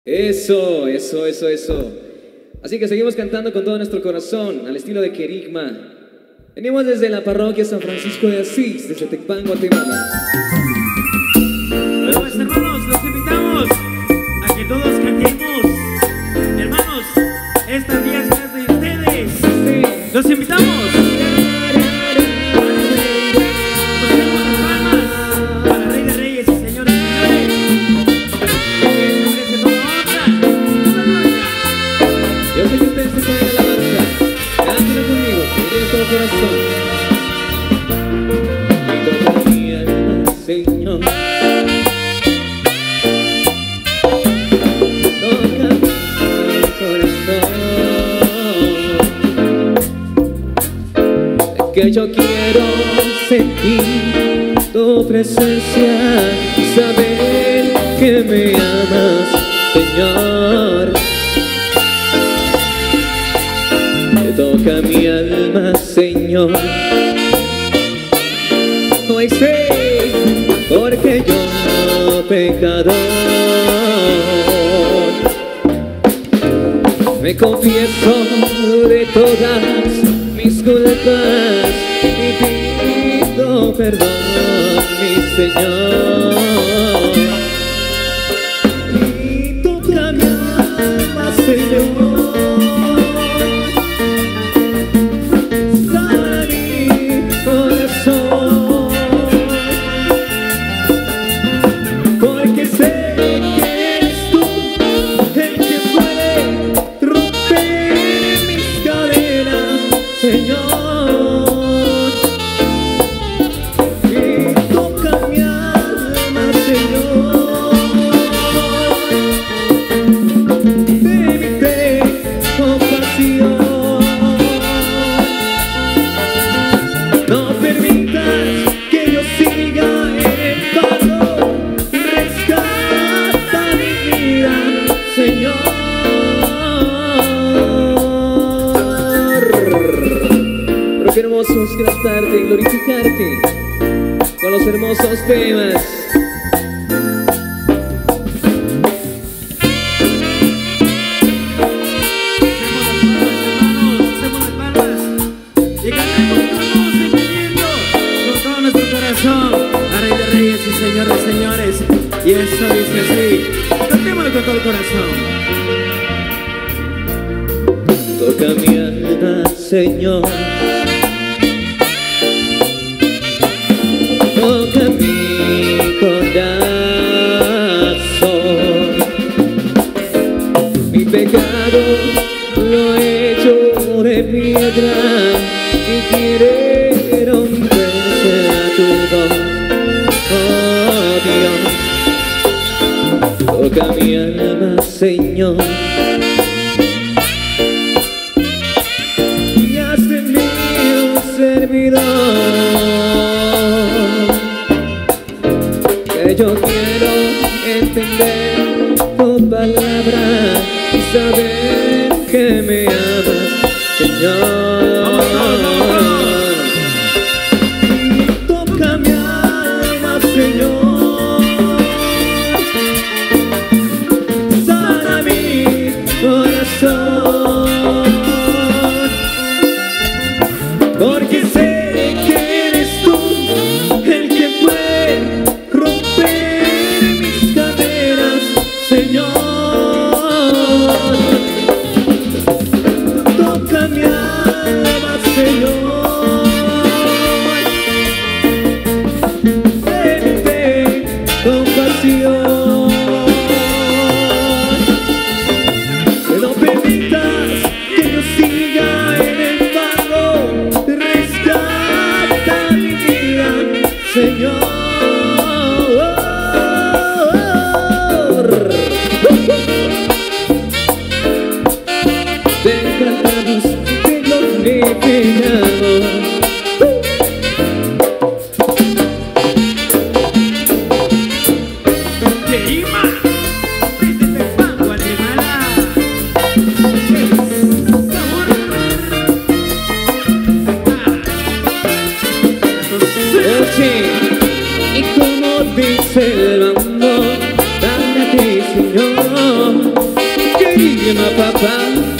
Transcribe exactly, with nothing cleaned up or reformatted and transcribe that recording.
Eso, eso, eso, eso. Así que seguimos cantando con todo nuestro corazón, al estilo de Querigma. Venimos desde la parroquia San Francisco de Asís, desde Tecpan, Guatemala. Bueno, pues hermanos, los invitamos a que todos cantemos. Hermanos, esta fiesta es de ustedes. Sí. Los invitamos. Para Rey de Reyes y Señores y Yo sé que ustedes se pueden alabanza. Cántenlo conmigo, que de todo corazón. Y toca mi alma, Señor. Toca mi corazón. Que yo quiero sentir tu presencia y saber que me amas, Señor. Toca mi alma, Señor. Hoy sé, porque yo, pecador, me confieso de todas mis culpas y pido perdón, mi Señor. Y toca mi alma, Señor. Qué hermoso es cantarte y glorificarte con los hermosos temas. hacemos las palmas, hermanos, hacemos las palmas y cantemos todos entendiendo con todo nuestro corazón a Rey de Reyes y Señor de Señores. Y eso dice así, cantémoslo con todo el corazón. Toca mi alma, Señor. Toca mi corazón. Mi pecado lo he hecho de piedra y quiere romperse a tu voz, oh Dios. Toca mi alma, Señor. Y haz de mí un servidor. Yo quiero entender tu palabra y saber que me amas, Señor. Toca mi alma, Señor. Sana mi corazón, porque sé que eres tú el que puede romper mis cadenas, Señor. Toca mi alma, Señor. Ten compasión. No permitas que yo siga en el fango. Rescata mi vida, Señor. Te cantamos, te glorificamos. Querigma, desde Tecpan, Guatemala. Y como dice el amor, dame a ti, Señor. Lástima, papá.